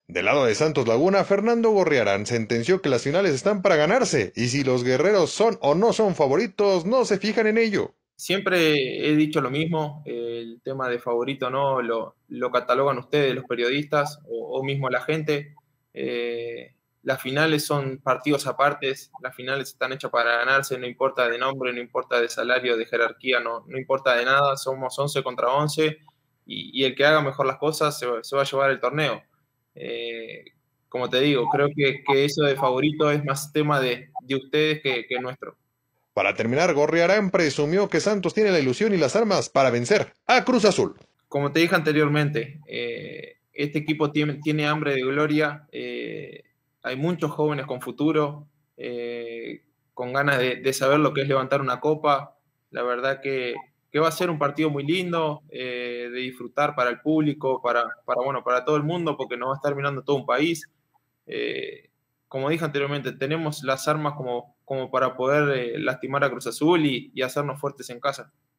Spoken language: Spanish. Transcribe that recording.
Del lado de Santos Laguna, Fernando Gorriarán sentenció que las finales están para ganarse, y si los guerreros son o no son favoritos, no se fijan en ello. Siempre he dicho lo mismo, el tema de favorito no lo catalogan ustedes, los periodistas, o mismo la gente. Las finales son partidos apartes, las finales están hechas para ganarse, no importa de nombre, no importa de salario, de jerarquía, no importa de nada, somos 11 contra 11 y el que haga mejor las cosas se va a llevar el torneo. Eh, Como te digo, creo que eso de favorito es más tema de ustedes que nuestro. Para terminar, Gorriarán presumió que Santos tiene la ilusión y las armas para vencer a Cruz Azul. Como te dije anteriormente, este equipo tiene hambre de gloria. Hay muchos jóvenes con futuro, con ganas de saber lo que es levantar una copa. La verdad que va a ser un partido muy lindo, de disfrutar para el público, bueno, para todo el mundo, porque nos va a estar mirando todo un país. Eh, Como dije anteriormente, tenemos las armas como para poder lastimar a Cruz Azul y hacernos fuertes en casa.